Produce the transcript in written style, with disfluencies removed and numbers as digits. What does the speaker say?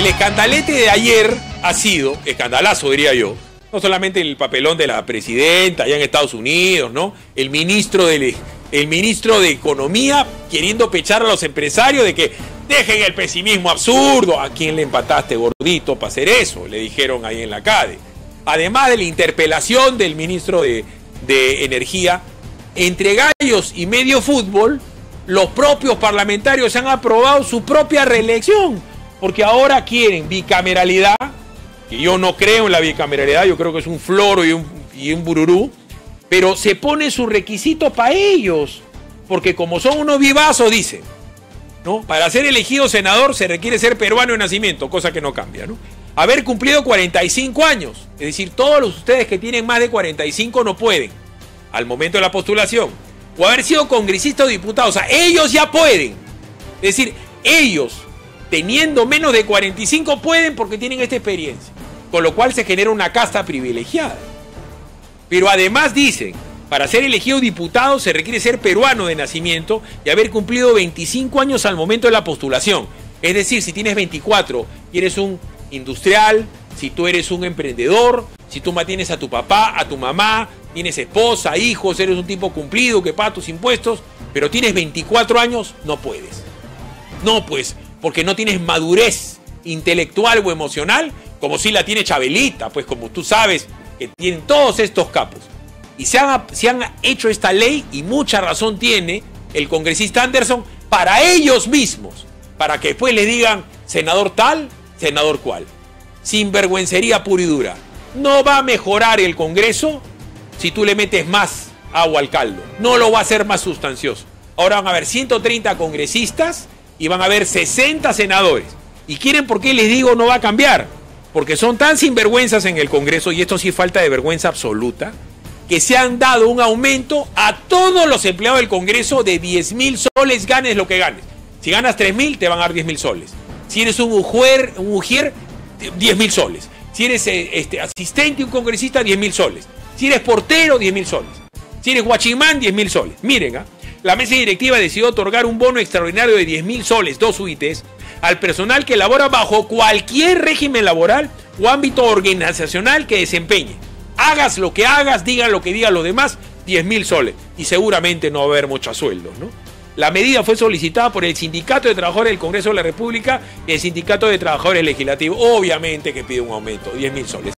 El escandalete de ayer ha sido, escandalazo diría yo, no solamente el papelón de la presidenta allá en Estados Unidos, ¿no? El ministro de Economía queriendo pechar a los empresarios de que dejen el pesimismo absurdo. ¿A quién le empataste, gordito, para hacer eso? Le dijeron ahí en la CADE. Además de la interpelación del ministro de Energía, entre gallos y medio fútbol, los propios parlamentarios han aprobado su propia reelección, porque ahora quieren bicameralidad, que yo no creo en la bicameralidad, yo creo que es un floro y un bururú, pero se pone su requisito para ellos, porque como son unos vivazos, dicen, ¿no? Para ser elegido senador se requiere ser peruano de nacimiento, cosa que no cambia, ¿no? Haber cumplido 45 años, es decir, todos ustedes que tienen más de 45 no pueden, al momento de la postulación, o haber sido congresista o diputado, o sea, ellos ya pueden, es decir, ellos, teniendo menos de 45 pueden porque tienen esta experiencia, con lo cual se genera una casta privilegiada. Pero además dicen, para ser elegido diputado se requiere ser peruano de nacimiento y haber cumplido 25 años al momento de la postulación. Es decir, si tienes 24 y eres un industrial, si tú eres un emprendedor, si tú mantienes a tu papá, a tu mamá, tienes esposa, hijos, eres un tipo cumplido que paga tus impuestos, pero tienes 24 años, no puedes. No, pues, porque no tienes madurez intelectual o emocional, como si la tiene Chabelita, pues como tú sabes que tienen todos estos capos. Y se han hecho esta ley, y mucha razón tiene el congresista Anderson, para ellos mismos, para que después le digan senador tal, senador cual. Sinvergüencería pura y dura. No va a mejorar el Congreso si tú le metes más agua al caldo. No lo va a hacer más sustancioso. Ahora van a haber 130 congresistas y van a haber 60 senadores. ¿Y quieren por qué les digo no va a cambiar? Porque son tan sinvergüenzas en el Congreso, y esto sí es falta de vergüenza absoluta, que se han dado un aumento a todos los empleados del Congreso de 10.000 soles, ganes lo que ganes. Si ganas 3.000, te van a dar 10.000 soles. Si eres un ujier, 10.000 soles. Si eres asistente, un congresista, 10.000 soles. Si eres portero, 10.000 soles. Si eres guachimán, 10.000 soles. Miren, la mesa directiva decidió otorgar un bono extraordinario de 10.000 soles, 2 UITs, al personal que labora bajo cualquier régimen laboral o ámbito organizacional que desempeñe. Hagas lo que hagas, digan lo que digan los demás, 10.000 soles. Y seguramente no va a haber muchos sueldos, ¿no? La medida fue solicitada por el Sindicato de Trabajadores del Congreso de la República y el Sindicato de Trabajadores Legislativos. Obviamente que pide un aumento, 10.000 soles.